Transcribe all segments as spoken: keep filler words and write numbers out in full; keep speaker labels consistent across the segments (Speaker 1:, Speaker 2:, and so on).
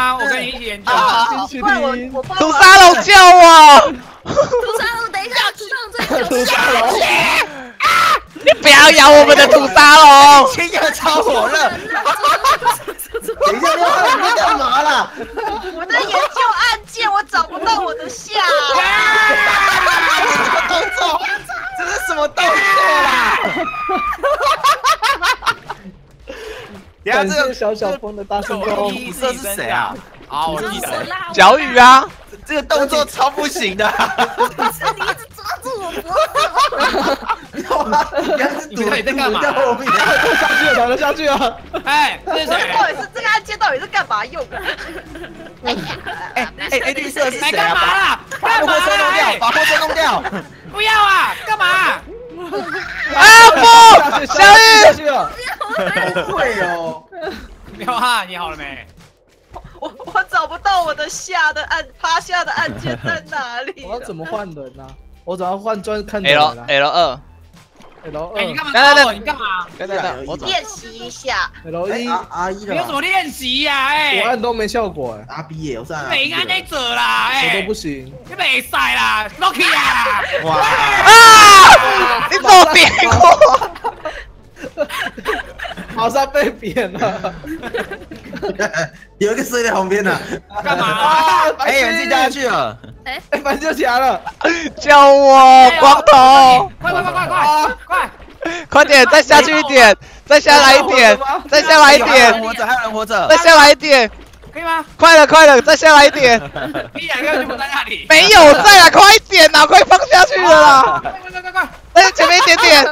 Speaker 1: 吗？我跟你一起研究。
Speaker 2: 不然我我帮
Speaker 3: 土沙龙救我！
Speaker 4: 土沙龙，等一下，土沙龙最
Speaker 2: 土沙龙，
Speaker 3: 你不要咬我们的土沙龙！
Speaker 5: 亲的超火热。等一下，你要干嘛啦？
Speaker 2: 我在研究按键，我找不到我的下。
Speaker 5: 什么动作？这是什么动作啦？等下这个
Speaker 6: 小小风的大声公，
Speaker 5: 五色是谁啊？
Speaker 1: 好，我记得。
Speaker 3: 小雨啊，
Speaker 5: 这个动作超不行的。
Speaker 4: 是你一直抓住我脖子。
Speaker 1: 你们到底在干嘛？
Speaker 6: 下去了，打得下去了。
Speaker 1: 哎，这是谁？
Speaker 2: 到底是这个按键到底是干嘛用的？
Speaker 5: 哎哎哎，绿色是谁
Speaker 1: 干嘛
Speaker 5: 啊？
Speaker 1: 啦？
Speaker 5: 把货车弄掉，把货车弄掉。
Speaker 1: 不要啊！干嘛？
Speaker 3: 啊不！小雨，
Speaker 6: 下去了。
Speaker 5: 好会哦！
Speaker 1: 苗哈，你好了没？
Speaker 2: 我我找不到我的下的按趴下的按键在哪里？
Speaker 6: 我要怎么换人呢？我怎么换专看
Speaker 3: L L 二
Speaker 6: L
Speaker 1: 哎，你
Speaker 6: 二
Speaker 1: 干嘛？
Speaker 3: 等等等
Speaker 1: 你干嘛？
Speaker 3: 等等等，我走。
Speaker 2: 练习一下。
Speaker 6: L 一，
Speaker 5: 阿姨
Speaker 1: 你有什么练习呀？哎，
Speaker 6: 我按都没效果哎，
Speaker 5: 阿 B 耶，我上来。
Speaker 1: 没按那者啦，哎，
Speaker 6: 我都不行。
Speaker 1: 你没赛啦 ，Rocky 啊！
Speaker 5: 哇！
Speaker 3: 啊！你怎么扁我？
Speaker 6: 马上被扁了。
Speaker 5: 有一个睡在旁边的。
Speaker 1: 干嘛？
Speaker 5: 哎，有人自己掉下去了。
Speaker 6: 哎，反正就起来了。
Speaker 3: 救我，光头！
Speaker 1: 快快快快快快！
Speaker 3: 快点，再下去一点，再下来一点，再下来一
Speaker 5: 还有人
Speaker 3: 点，
Speaker 5: 活着，还有人活着。
Speaker 3: 再下来一点，
Speaker 1: 可以吗？
Speaker 3: 快了快了，再下来一点。
Speaker 1: 你两个就不在那里。
Speaker 3: 没有在啊，快一点呐，快放下去了啦！
Speaker 1: 快快快快！
Speaker 3: 再前面一点点。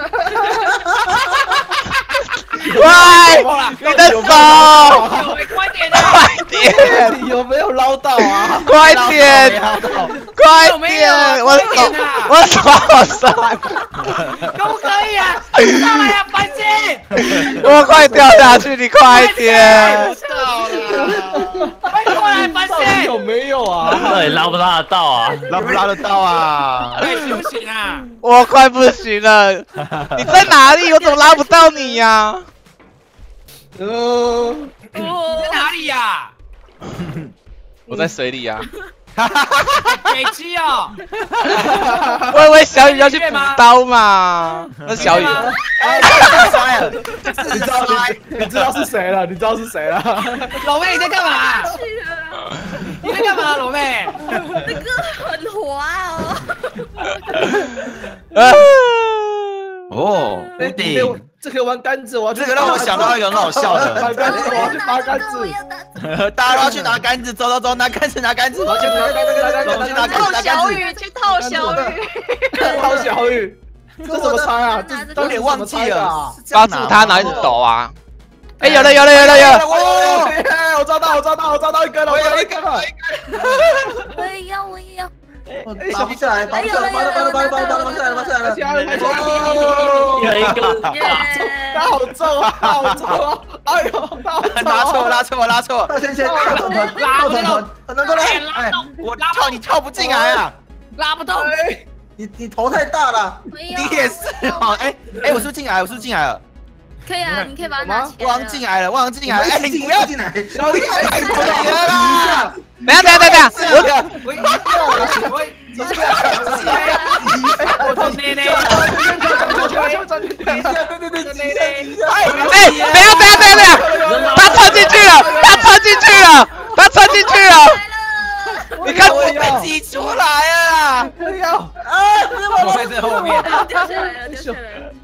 Speaker 3: 快，你的手，
Speaker 1: 快点啊！
Speaker 3: 快点，
Speaker 6: 你有没有捞到啊？
Speaker 3: 快点，快点，我手，我手好酸，
Speaker 1: 可不可以啊？上来呀，反击！
Speaker 3: 我快掉下去，你快点！
Speaker 1: 到了，快过来，反
Speaker 6: 到底
Speaker 1: 击！
Speaker 6: 有没有啊？
Speaker 7: 到底拉不拉得到啊？
Speaker 5: 拉不拉得到啊？
Speaker 1: 哎，行不行啊？
Speaker 3: 我快不行了，你在哪里？我怎么拉不到你呀？
Speaker 6: 嗯，
Speaker 1: 你在哪里呀？
Speaker 3: 我在水里啊。
Speaker 1: 北七哦，
Speaker 3: 我以为小雨要去补刀嘛，那是小雨。
Speaker 5: 哎，摔了！
Speaker 6: 你知道你你知道是谁了？你知道是谁了？
Speaker 1: 老妹你在干嘛？你在干嘛，老妹？
Speaker 4: 这个很滑哦。
Speaker 3: 啊
Speaker 5: 哦，屋顶。
Speaker 6: 这个玩杆子，我要
Speaker 5: 这个让我想到一个很好笑的。
Speaker 6: 拿杆子，我要去拔杆子。
Speaker 5: 大家都要去拿杆子，走走走，拿杆子，拿杆子，走去拿杆子，拿杆子，
Speaker 2: 套
Speaker 5: 拿杆子。
Speaker 2: 小雨，去套小雨。
Speaker 6: 套小雨，这怎么猜啊？这
Speaker 5: 有点忘记了。
Speaker 3: 抓住他，然后一直抖啊！哎，有了有了有了有了！
Speaker 6: 哦，我抓到我抓到我抓到一根了，我有一根了。
Speaker 4: 我也要，我也要。
Speaker 5: 拔不下来，拔不下来，拔了拔了拔了拔了拔了拔下来了，拔下来了。
Speaker 7: 有一个，
Speaker 6: 他好重啊，好重啊！哎呦，
Speaker 5: 拉错拉错拉错！大先先，大团团，大团团，很难过来。哎，我跳你跳不进来啊！
Speaker 1: 拉不动。
Speaker 5: 你你头太大了，你也是哦。哎哎，我是不是进来？我是不是进来了？
Speaker 4: 可以啊，你可以把它拿起来。
Speaker 5: 我好像进来了，我好像进来了。哎，你不要进来，小李太进来了。
Speaker 3: 等下等下等下，我
Speaker 1: 我我我。我从内内，
Speaker 3: 哎，等下等下等下等下，他穿进去了，他穿进去了，他穿进去了。你看，
Speaker 5: 我被挤出来了。
Speaker 6: 不要
Speaker 5: 啊！
Speaker 1: 我在这后面。
Speaker 4: 掉下来了，掉下来了。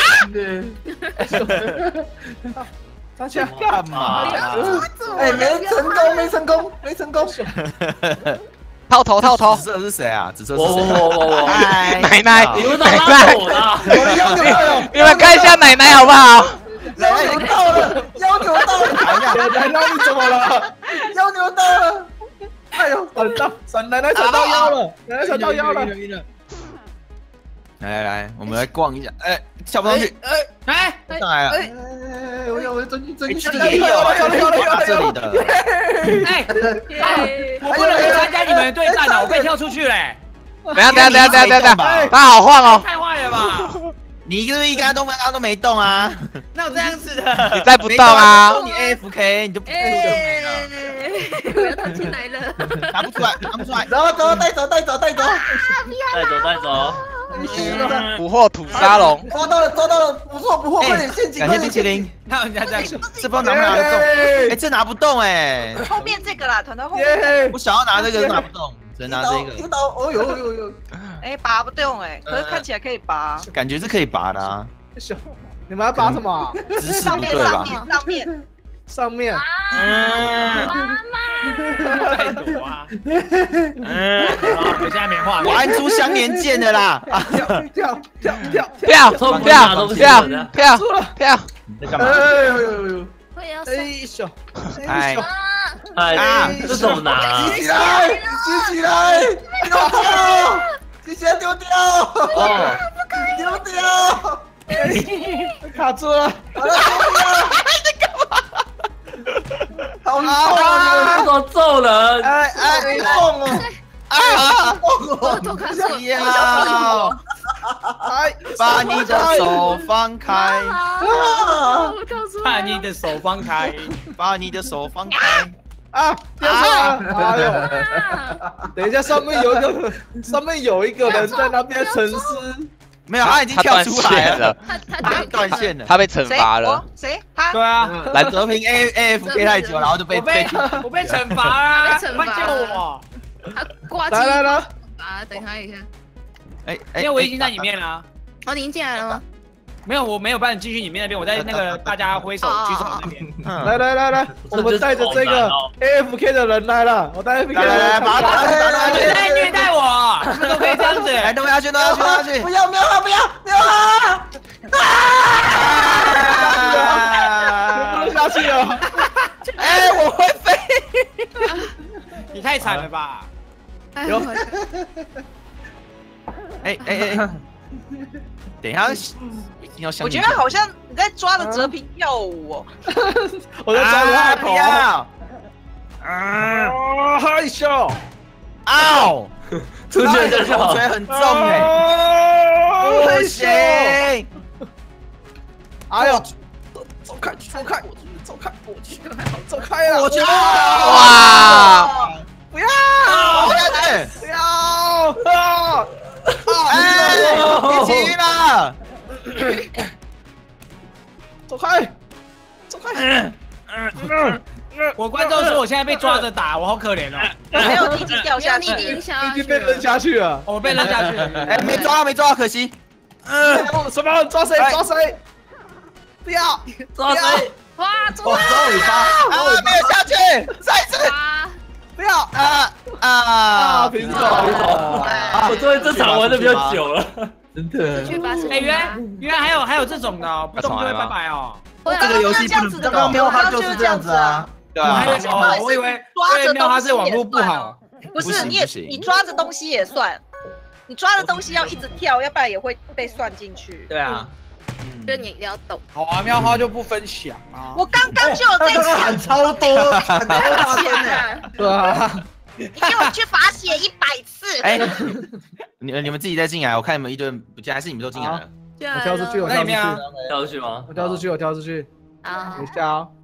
Speaker 6: 他去
Speaker 5: 干嘛？
Speaker 4: 哎，
Speaker 5: 没成功，没成功，没成功。
Speaker 3: 套头套头，
Speaker 5: 紫色是谁啊？紫色是
Speaker 7: 我我
Speaker 5: 谁？
Speaker 7: 我我我，
Speaker 3: 奶奶
Speaker 7: 你们怎么
Speaker 3: 奶
Speaker 7: 拉
Speaker 3: 奶，
Speaker 7: 我的？
Speaker 5: 我的腰扭到，
Speaker 3: 你们看一下奶奶好不好？
Speaker 5: 腰扭到了，腰扭到了，哎呀，
Speaker 6: 奶奶你怎么了？
Speaker 5: 腰扭到了，哎呦，
Speaker 6: 闪到闪奶奶闪到腰了，奶奶闪到腰了。
Speaker 5: 来来来，我们来逛一下。哎，下不上去，
Speaker 1: 哎，
Speaker 5: 上来了。
Speaker 6: 哎，我要我要钻进钻进去。
Speaker 5: 这里也有，
Speaker 6: 有了有了有了
Speaker 5: 这里的。
Speaker 1: 哎，我不能参加你们的对战了，我被跳出去嘞。
Speaker 3: 等下等下等下等下等下，他好晃哦。
Speaker 1: 太坏了吧！
Speaker 5: 你是不是一杆都刚刚都没动啊？
Speaker 1: 那有这样子的？
Speaker 3: 你再不动啊？
Speaker 5: 你 A F K 你就不没了。
Speaker 8: 我要逃进来了。
Speaker 5: 拿不出来，拿不出来。
Speaker 4: 走走，带走带走带走。
Speaker 7: 带走带走。
Speaker 3: 捕获土沙龙，
Speaker 4: 抓到了抓到了，不错不错，快点陷阱！
Speaker 5: 感谢冰淇淋。
Speaker 1: 看人家这样，
Speaker 5: 这不知道拿不拿得动？哎，这拿不动哎。
Speaker 2: 后面这个啦，团团后面。
Speaker 5: 我想要拿这个拿不动，只能拿这个。
Speaker 4: 听到，哦呦呦呦！
Speaker 2: 哎，拔不动哎，可是看起来可以拔。
Speaker 5: 感觉是可以拔的啊。
Speaker 6: 你们要拔什么？
Speaker 5: 姿势不对吧？
Speaker 2: 上面
Speaker 6: 上面。
Speaker 7: 嗯。
Speaker 8: 妈妈。
Speaker 1: 太多啊。嗯。我现在没画。
Speaker 5: 我按出相连剑的啦。
Speaker 6: 跳跳跳跳
Speaker 3: 跳跳跳跳跳！
Speaker 5: 在干嘛？
Speaker 6: 哎呦呦呦！
Speaker 8: 我也要。
Speaker 6: 哎呦！
Speaker 5: 哎
Speaker 7: 哎，这怎么拿？
Speaker 4: 举起来，举起来，丢掉，举起来丢掉，
Speaker 7: 哦，
Speaker 4: 丢掉，
Speaker 6: 卡住了，
Speaker 4: 好了，丢掉，
Speaker 5: 在干嘛？
Speaker 4: 好痛
Speaker 7: 这么揍人！
Speaker 5: 哎哎，
Speaker 4: 痛哦！
Speaker 5: 啊！
Speaker 8: 我头卡住。
Speaker 5: 要
Speaker 6: 哎，
Speaker 5: 把你的手放开，
Speaker 8: 我逃出来。
Speaker 1: 把你的手放开，
Speaker 5: 把你的手放开。
Speaker 6: 啊，掉下来！哎呦，等一下，上面有一个，上面有一个人在那边沉思。
Speaker 5: 没有，他已经跳出来了，
Speaker 8: 他
Speaker 5: 他
Speaker 8: 他
Speaker 5: 断线了，
Speaker 3: 他被惩罚了。
Speaker 2: 谁？他？
Speaker 1: 对啊，
Speaker 5: 蓝泽平 A A F K 太久，然后就被
Speaker 1: 我被我被惩罚啊！
Speaker 8: 被惩罚
Speaker 1: 快救我！
Speaker 8: 他挂机。
Speaker 6: 来来来，
Speaker 8: 啊，等他一下。
Speaker 5: 哎
Speaker 1: 因为我已经在里面了。
Speaker 8: 哦，你已经进来了吗？
Speaker 1: 没有，我没有办法继续里面那边，我在那个大家挥手举手那边。
Speaker 6: 来来来来，我们带着这个 A F K 的人来了，我带 A F K 的人来，
Speaker 5: 把他打下去，把他打下去，
Speaker 1: 在虐待我，你们都可以这样子。
Speaker 5: 来，弄下去，弄下去，弄下去。
Speaker 4: 不要不要不要不要啊！
Speaker 6: 不能下去了。
Speaker 5: 哎，我会飞。
Speaker 1: 你太惨了吧！
Speaker 8: 有。
Speaker 5: 哎哎哎！等一下，一定要相。
Speaker 2: 我觉得好像你在抓着哲平跳舞哦。
Speaker 6: 我在抓着他的头。
Speaker 5: 啊！
Speaker 6: 害羞。
Speaker 5: 嗷！
Speaker 7: 出去就
Speaker 5: 口水很重哎，不行！
Speaker 6: 哎呦，走开，走开，走开，我去，走开了，
Speaker 5: 我去！
Speaker 3: 哇！
Speaker 6: 不要！
Speaker 5: 不要去！
Speaker 6: 不要！啊！
Speaker 5: 哎，一起晕了！
Speaker 6: 走开！走开！
Speaker 1: 我观众说我现在被抓着打，我好可怜哦。
Speaker 2: 没有，你已经掉下去，
Speaker 8: 你已经下
Speaker 6: 已经被扔下去了。
Speaker 1: 我被扔下去。
Speaker 5: 哎，没抓到，没抓到，可惜。
Speaker 6: 嗯，什么？抓谁？抓谁？不要！
Speaker 7: 抓谁？
Speaker 8: 哇，
Speaker 4: 我抓尾巴，
Speaker 5: 啊，没有下去，再一次。
Speaker 8: 哇！
Speaker 6: 不要！
Speaker 5: 啊啊！
Speaker 6: 啊，平手，平手。
Speaker 7: 我终于这场玩的比较久了，
Speaker 4: 真的。
Speaker 8: 去发
Speaker 1: 哎，原来原来还有还有这种的，不动就会拜拜哦。
Speaker 4: 这个游戏不能，刚刚喵哈就是这样子啊。
Speaker 5: 对啊，
Speaker 1: 哦，我以为我以为喵哈是网络不好。
Speaker 2: 不是，你也你抓着东西也算，你抓着东西要一直跳，要不然也会被算进去。
Speaker 1: 对啊，
Speaker 8: 就你一定要抖。
Speaker 1: 好啊，喵哈就不分享啊。
Speaker 2: 我刚刚就有在
Speaker 4: 刚刚喊超多，喊超大声
Speaker 2: 抢，
Speaker 6: 对啊。
Speaker 2: 你给我去罚写一百次。
Speaker 5: 哎，你们你们自己再进来，我看你们一堆人不进，还是你们都进来了？
Speaker 6: 我跳出去，我跳出去，
Speaker 7: 跳出去吗？
Speaker 6: 我跳出去，我跳出去。
Speaker 8: 啊！
Speaker 6: 等一下啊！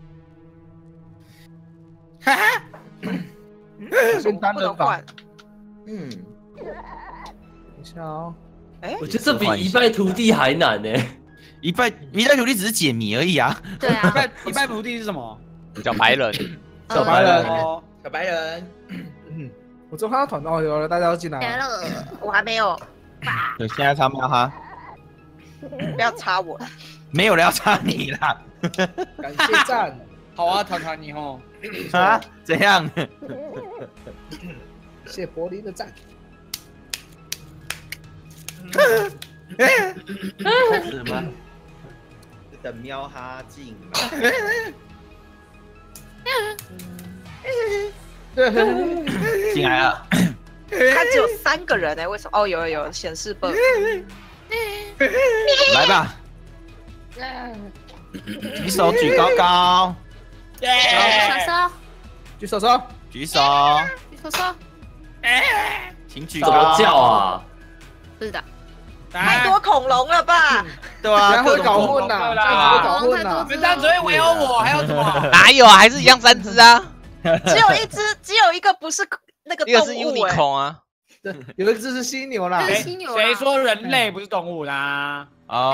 Speaker 2: 哈哈，
Speaker 6: 先单人房。
Speaker 5: 嗯，
Speaker 6: 等一下哦。
Speaker 2: 哎，
Speaker 7: 我觉得这比一败涂地还难呢。
Speaker 5: 一败一败涂地只是解谜而已啊。
Speaker 8: 对啊。
Speaker 1: 一败一败涂地是什么？
Speaker 3: 叫白人，
Speaker 6: 小白人，
Speaker 1: 小白人。
Speaker 6: 嗯，我正看到团哦，有了，大家都进来了。
Speaker 2: 我还没有。
Speaker 5: 对，现在插喵哈。
Speaker 2: 不要插我。
Speaker 5: 没有人要插你啦。
Speaker 6: 感谢赞。
Speaker 1: 好啊，团团你吼。
Speaker 5: 啊？怎样？
Speaker 6: 谢柏林的赞。
Speaker 5: 什么？等喵哈进来。进来了。
Speaker 2: 他只有三个人哎，为什么？哦，有有有显示 bug。
Speaker 5: 来吧。举手举高高。
Speaker 8: 手手，
Speaker 6: 举手手，
Speaker 5: 举手，
Speaker 8: 举手手，
Speaker 5: 请举
Speaker 7: 怎么叫啊？
Speaker 8: 是的，
Speaker 2: 太多恐龙了吧？
Speaker 5: 对啊，
Speaker 6: 会搞混呐，这样子会搞混呐。
Speaker 1: 你们这样只会围殴我，还有什么？
Speaker 3: 哪有啊？还是一样三只啊？
Speaker 2: 只有一只，只有一个不是那个
Speaker 3: 一个是
Speaker 2: 动物哎。
Speaker 3: unicorn 啊，
Speaker 6: 有一只是犀牛啦。
Speaker 8: 这是犀牛啦
Speaker 1: 谁说人类不是动物啦？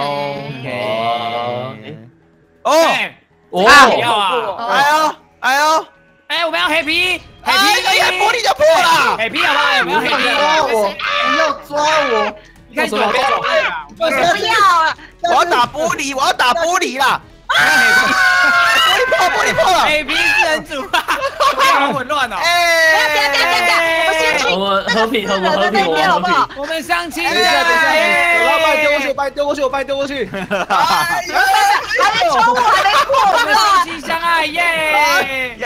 Speaker 5: OK。哦，
Speaker 7: 哦，
Speaker 1: 不要啊！
Speaker 5: 哎呦，哎呦，
Speaker 1: 哎，我们要黑皮，黑
Speaker 5: 哎，
Speaker 1: 皮，
Speaker 5: 这个玻璃就破了。
Speaker 1: 黑皮好不好？我们要黑皮。
Speaker 6: 抓我！不要抓我！
Speaker 1: 你看左边左边啊！
Speaker 2: 不要啊！
Speaker 5: 我要打玻璃，我要打玻璃啦！玻璃破，玻璃破了。
Speaker 1: 黑皮是人主啊！好混乱哦！
Speaker 5: 哎，
Speaker 2: 等一下等一下等一下，我们先去
Speaker 7: 我们和平，我们和
Speaker 2: 那
Speaker 7: 平，我
Speaker 2: 边好不好
Speaker 7: 们和平。？
Speaker 1: 我们相亲。
Speaker 6: 等一下，等一下，我要把你丢过去，我把你丢过去，我把你丢过去。
Speaker 5: 哎呦，
Speaker 2: 还没冲我，还没过
Speaker 1: 我们
Speaker 2: 呢。
Speaker 1: 相亲相爱，耶！
Speaker 5: 耶！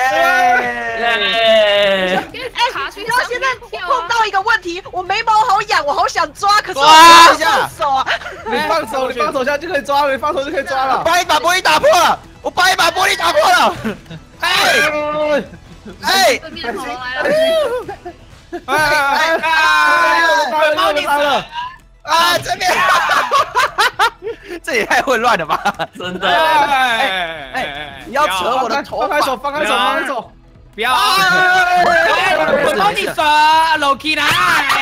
Speaker 7: 耶！
Speaker 2: 哎，
Speaker 8: 卡去
Speaker 2: 你知道现在
Speaker 8: 跳啊！
Speaker 2: 碰到一个问题，我眉毛好痒，我好想抓，可是我
Speaker 3: 抓
Speaker 2: 抓不下手啊。
Speaker 6: 你放手，你放手下就可以抓了，你放手就可以抓了。
Speaker 5: 把一把玻璃打破了，我把一把玻璃打破了。哎哎
Speaker 8: 对面的恐龙来了，
Speaker 6: 哎哎哎！
Speaker 5: 猫你
Speaker 6: 了！
Speaker 5: 啊，这边，这也太混乱了吧！
Speaker 7: 真的。
Speaker 1: 哎
Speaker 5: 哎，你要扯我的头
Speaker 6: 放开手，放开手，放开手！
Speaker 1: 不要！我帮你抓 Loki 啦！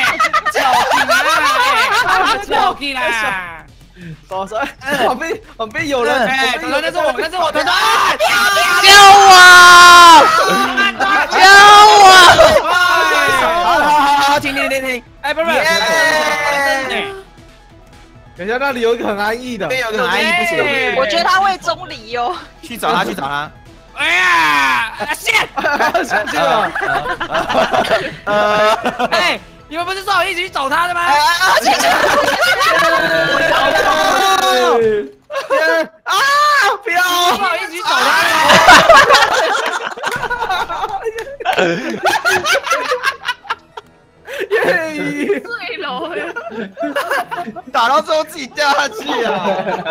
Speaker 1: 小 Loki 啦！
Speaker 6: 手手，旁边旁边有人，
Speaker 1: 哎，团团，那是我，那是我，团团！
Speaker 3: 救我！救我！
Speaker 5: 好好好好，停停停停！
Speaker 1: 哎，不是不是，
Speaker 6: 等一下，那里有一个很安逸的
Speaker 5: 这，边有个很安逸不行，
Speaker 2: 我觉得他会中离哦。
Speaker 5: 去找他，去找他。
Speaker 1: 哎呀，线！
Speaker 6: 上去了。
Speaker 5: 呃，
Speaker 1: 哎，你们不是说好一起去找他的吗？
Speaker 5: 啊，去去！啊！不要！
Speaker 1: 说好一起去找他的吗？
Speaker 6: 耶！
Speaker 8: 坠楼呀！
Speaker 5: 打到最后自己掉下去啊！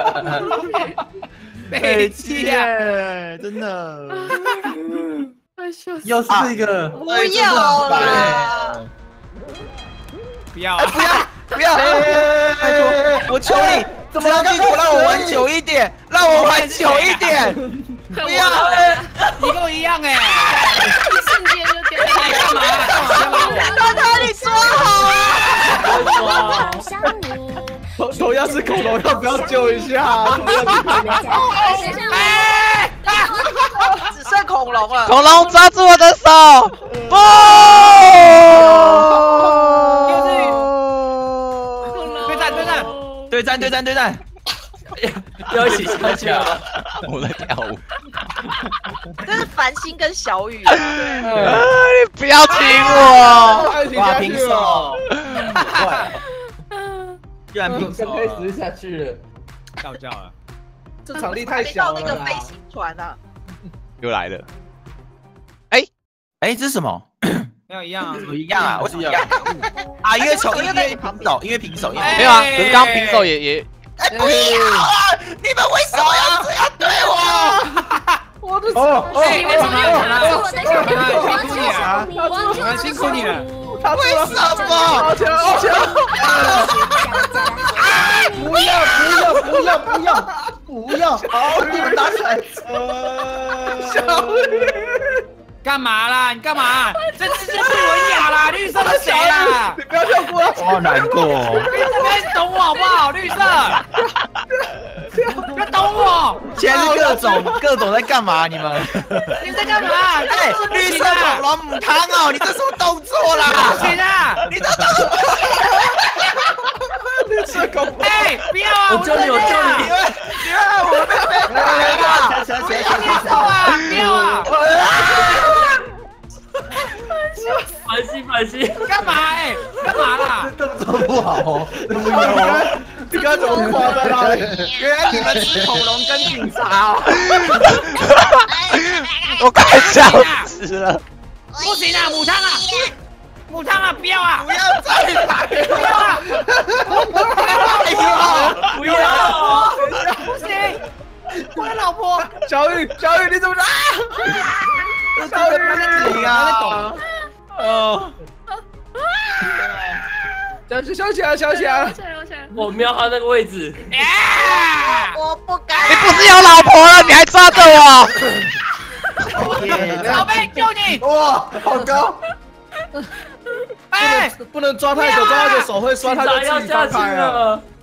Speaker 1: 北气啊！
Speaker 5: 真的。
Speaker 8: 快笑死！
Speaker 4: 又是一个，
Speaker 2: 不要啦！
Speaker 1: 不要！
Speaker 5: 不要！不要！拜托，我求你，这样地图让我玩久一点，让我玩久一点。
Speaker 8: 不
Speaker 5: 不要！
Speaker 1: 你跟我一样哎！
Speaker 8: 一瞬间就掉下来。
Speaker 1: 干嘛？干嘛？
Speaker 2: 让他你抓好啊！
Speaker 6: 头头要是恐龙，要不要救一下？头要是恐龙，
Speaker 1: 哎！
Speaker 2: 只剩恐龙了。
Speaker 3: 恐龙抓住我的手！不！
Speaker 1: 对战对战！
Speaker 5: 对战对战对战！
Speaker 7: 要一起下去啊！
Speaker 3: 我在跳舞。
Speaker 2: 这是繁星跟小雨。
Speaker 3: 啊！你不要停我！
Speaker 5: 哇，平手！居然平手！
Speaker 4: 可以死下去了。
Speaker 1: 叫叫了。
Speaker 6: 这场地太
Speaker 2: 还没到
Speaker 6: 小了啦
Speaker 2: 那个飞行船啊！
Speaker 3: 又来了。
Speaker 5: 哎，这是什么？
Speaker 1: 没有一样啊。
Speaker 5: 不一样啊？为什么一样？啊，因为球，因为平手，因为平手，因为
Speaker 1: 哎
Speaker 3: 没有啊，可是刚刚平手也也
Speaker 5: 哎，不要啊！你们为什么要这样对我？
Speaker 6: 我的哦
Speaker 1: 哎，
Speaker 8: 你为什么要卡住我的小
Speaker 1: 辛苦你啊！
Speaker 8: 我
Speaker 1: 很辛苦你了。
Speaker 6: 他
Speaker 5: 为什么？
Speaker 6: 球球！不要不要不要不要不要！好，你们打起来！小雨，
Speaker 1: 干嘛啦？你干嘛？这这这不文雅啦！绿色是谁啦？
Speaker 6: 你不要跳过！
Speaker 5: 我好难过。
Speaker 1: 你们懂我好不好？绿色，不要懂我！
Speaker 5: 现在是各种各种在干嘛？你们？
Speaker 1: 你在干嘛？
Speaker 5: 哎，绿色恐龙母汤哦！你这什么动作啦？
Speaker 1: 不行啊！
Speaker 5: 你这动作！
Speaker 6: 绿色恐龙！
Speaker 1: 哎，不要啊！
Speaker 7: 我救你，我救
Speaker 5: 你
Speaker 7: 你！
Speaker 5: 们你们我被被打了！
Speaker 1: 不要走啊！不要啊！
Speaker 7: 反省反省！
Speaker 1: 干嘛？哎，干嘛啦？
Speaker 4: 动作不好哦，
Speaker 6: 你刚你刚怎么挂在那里？
Speaker 5: 原来你们是恐龙跟警察哦！
Speaker 3: 我快笑死了。
Speaker 1: 不行啊！母汤啊！母汤啊！不要啊！
Speaker 5: 不要再打！
Speaker 1: 不要啊！
Speaker 5: 不要！
Speaker 7: 不要！
Speaker 1: 不行！我的老婆！
Speaker 6: 小雨小雨你怎么了？
Speaker 5: 小雨你啊！哦，
Speaker 6: 小起小起来小起来！
Speaker 8: 起来，起来！
Speaker 7: 我瞄他那个位置。
Speaker 1: 呀！
Speaker 2: 我不敢。
Speaker 3: 你不是有老婆了，你还抓着我？
Speaker 1: 宝贝，救你！
Speaker 4: 哇，好高！
Speaker 6: 哎，不能抓太久，抓太久手会酸，他就自己放开了。